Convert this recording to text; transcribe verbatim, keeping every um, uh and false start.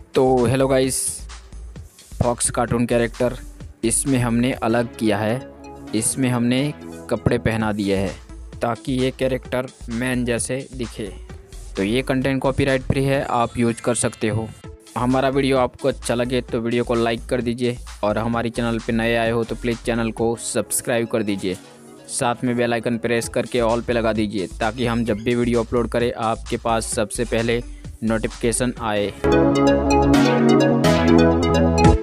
तो hello guys, fox cartoon character इसमें हमने अलग किया है। इसमें हमने कपड़े पहना दिए हैं ताकि ये कैरेक्टर मैन जैसे दिखे। तो ये कंटेंट कॉपीराइट फ्री है, आप यूज कर सकते हो। हमारा वीडियो आपको अच्छा लगे तो वीडियो को लाइक कर दीजिए, और हमारी चैनल पे नए आए हो तो प्लीज़ चैनल को सब्सक्राइब कर दीजिए। साथ में बेल आइकन प्रेस करके ऑल पे लगा दीजिए ताकि हम जब भी वीडियो अपलोड करें आपके पास सबसे पहले नोटिफिकेशन आए।